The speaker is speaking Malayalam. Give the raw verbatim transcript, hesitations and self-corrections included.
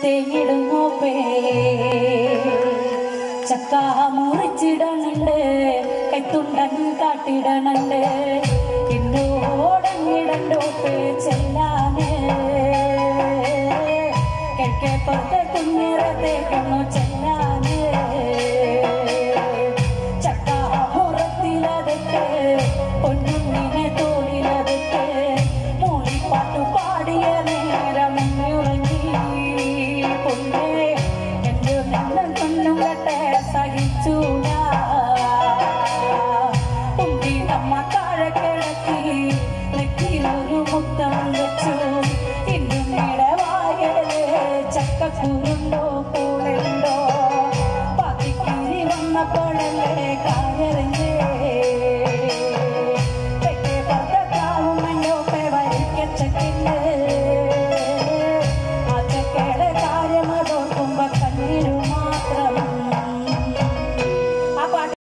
തേങ്ങിടുന്നു പേ ചക്ക മുറിച്ചിടണുണ്ട് കൈത്തുണ്ടൻ കാട്ടിടണുണ്ട് എന്നോടങ്ങിടണ്ടോ പേ ചെല്ലാന് കിഴക്കേ പുറത്തെ കുഞ്ഞിറത്തെ കൊണ്ടു ചെല്ലാന് ചക്ക മുറത്തിലതൊക്കെ പൊന്നുണ്ണിനെ തോളിലതൊക്കെ മൂളിപ്പാട്ടു പാടിയ നേരം ഉറങ്ങി പൊന്നേ എന്റെ നെല്ലം കൊണ്ടും കട്ടെ സഹിച്ചു ഉണ്ടി നമ്മ താഴെ കിടക്കി നെറ്റിയിലൊരു മുത്തം വെച്ചു ഇന്നുമ്മയുടെ വായലെ ചക്കക്കുരു